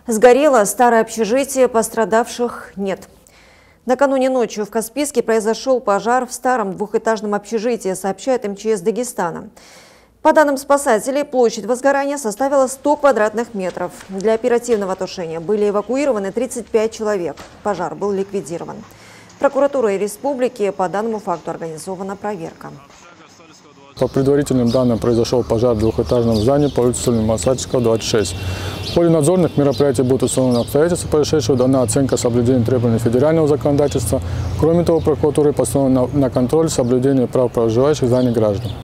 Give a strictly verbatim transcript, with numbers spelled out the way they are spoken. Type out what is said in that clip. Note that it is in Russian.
Сгорело старое общежитие, пострадавших нет. Накануне ночью в Каспийске произошел пожар в старом двухэтажном общежитии, сообщает эм че эс Дагестана. По данным спасателей, площадь возгорания составила сто квадратных метров. Для оперативного тушения были эвакуированы тридцать пять человек. Пожар был ликвидирован. Прокуратурой республики по данному факту организована проверка. По предварительным данным, произошел пожар в двухэтажном здании по улице Сулеймана-Садчикова, двадцать шесть. В ходе надзорных мероприятий будут установлены обстоятельства происшедшего, дана оценка соблюдения требований федерального законодательства. Кроме того, прокуратурой постановлено на контроль соблюдения прав проживающих в здании граждан.